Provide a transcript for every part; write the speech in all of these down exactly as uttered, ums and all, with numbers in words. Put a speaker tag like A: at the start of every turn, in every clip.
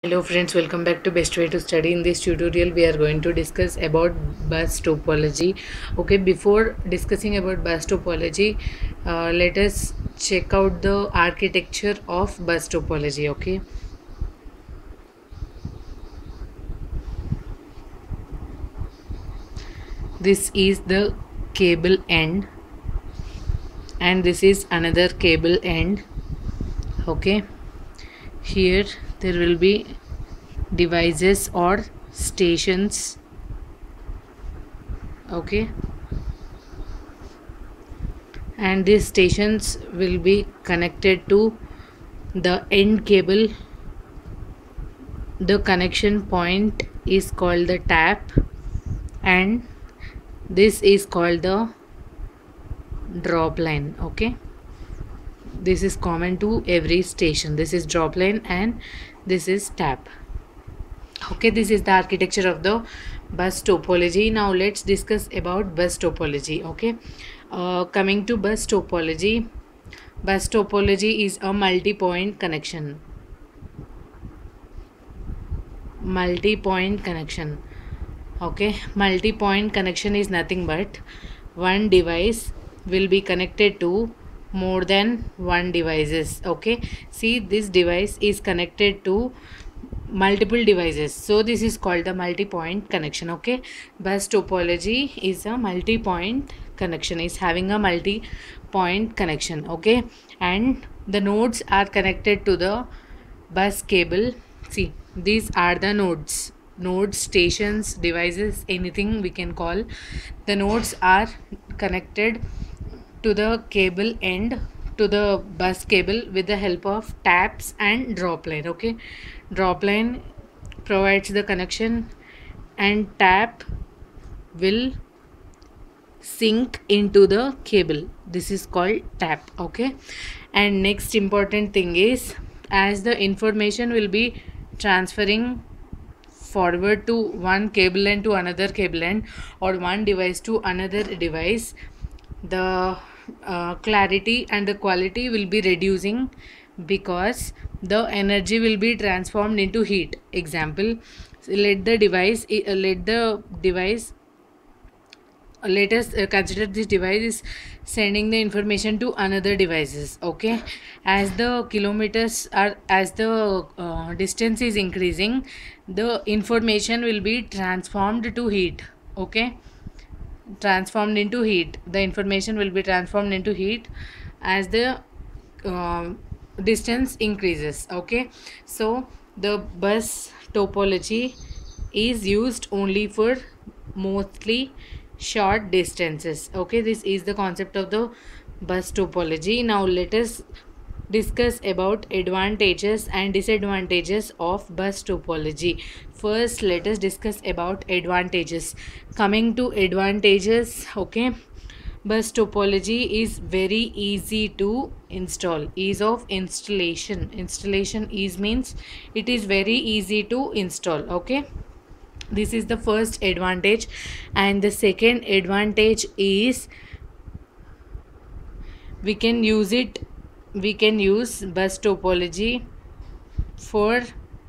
A: Hello friends, welcome back to Best Way to Study. In this tutorial we are going to discuss about bus topology. Okay, before discussing about bus topology, uh, let us check out the architecture of bus topology. Okay, this is the cable end and this is another cable end. Okay, here there will be devices or stations. Okay, and these stations will be connected to the end cable. The connection point is called the tap and this is called the drop line. Okay, this is common to every station. This is drop line and this is tap. Okay, this is the architecture of the bus topology. Now let's discuss about bus topology. Okay, uh, coming to bus topology, bus topology is a multi-point connection. Multi-point connection. Okay, multi-point connection is nothing but one device will be connected to more than one devices. Okay, see, this device is connected to multiple devices, so this is called the multi-point connection. Okay, bus topology is a multi-point connection, is having a multi-point connection. Okay, and the nodes are connected to the bus cable. See, these are the nodes nodes stations, devices, anything we can call. The nodes are connected to the cable end, to the bus cable, with the help of taps and drop line. Okay, drop line provides the connection and tap will sink into the cable. This is called tap. Okay, and next important thing is, as the information will be transferring forward to one cable end to another cable end, or one device to another device, the uh, clarity and the quality will be reducing because the energy will be transformed into heat. Example, let the device uh, let the device let us uh, consider this device is sending the information to another devices. Okay, as the kilometers are as the uh, distance is increasing, the information will be transformed to heat. Okay, transformed into heat the information will be transformed into heat as the uh, distance increases. Okay, so the bus topology is used only for mostly short distances. Okay, this is the concept of the bus topology. Now let us discuss about advantages and disadvantages of bus topology. First, let us discuss about advantages. Coming to advantages, okay, bus topology is very easy to install. Ease of installation. Installation ease means it is very easy to install. Okay, this is the first advantage. And the second advantage is we can use it we can use bus topology for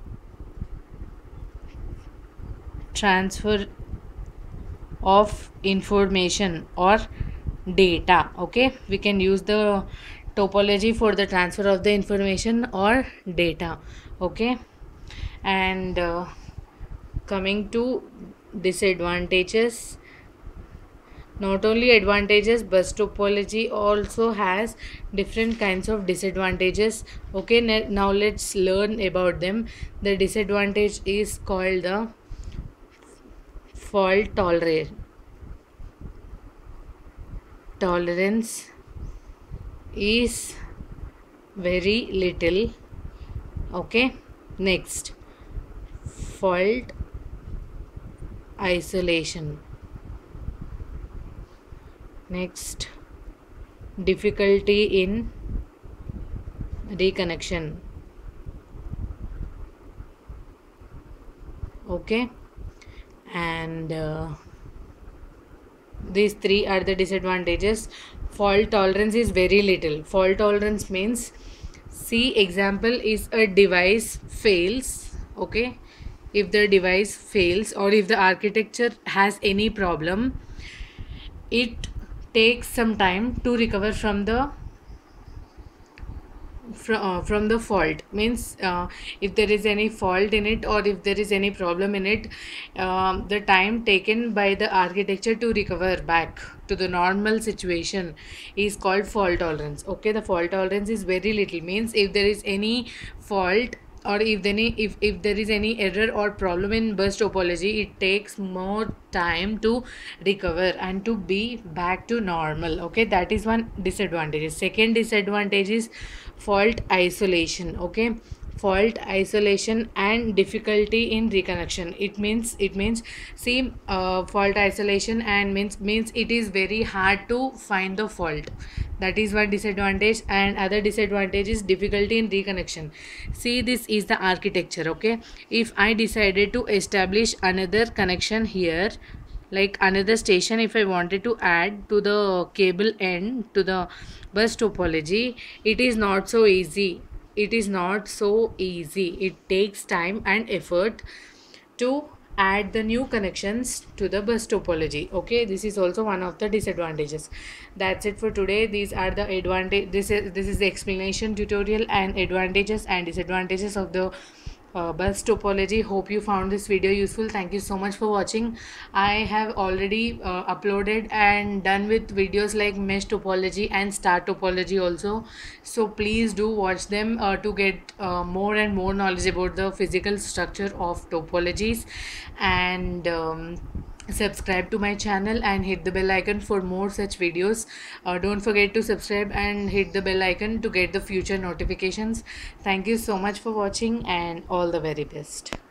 A: transfer of information or data. Okay, we can use the topology for the transfer of the information or data. Okay, and uh, coming to disadvantages, not only advantages, bus topology also has different kinds of disadvantages. Okay, now let's learn about them. The disadvantage is called the fault tolerance. Tolerance is very little. Okay, next, fault isolation. Next, difficulty in reconnection. Okay, and uh, these three are the disadvantages. Fault tolerance is very little. Fault tolerance means, see, example is a device fails. Okay, if the device fails or if the architecture has any problem, it takes some time to recover from the from, uh, from the fault. Means uh, if there is any fault in it or if there is any problem in it, um, the time taken by the architecture to recover back to the normal situation is called fault tolerance. Okay, the fault tolerance is very little. Means if there is any fault or if any if, if there is any error or problem in bus topology, it takes more time to recover and to be back to normal. Okay, that is one disadvantage. Second disadvantage is fault isolation. Okay, fault isolation and difficulty in reconnection. It means it means see, uh, fault isolation and means means it is very hard to find the fault. That is one disadvantage. And other disadvantage is difficulty in reconnection. See, this is the architecture. Okay, if I decided to establish another connection here, like another station, if I wanted to add to the cable end to the bus topology, it is not so easy. It is not so easy. It takes time and effort to add the new connections to the bus topology. Okay, this is also one of the disadvantages. That's it for today. These are the advantage this is this is the explanation tutorial and advantages and disadvantages of the uh, bus topology. Hope you found this video useful. Thank you so much for watching. I have already uh, uploaded and done with videos like mesh topology and star topology also, so please do watch them uh, to get uh, more and more knowledge about the physical structure of topologies. And um, subscribe to my channel and hit the bell icon for more such videos. Uh, don't forget to subscribe and hit the bell icon to get the future notifications. Thank you so much for watching and all the very best.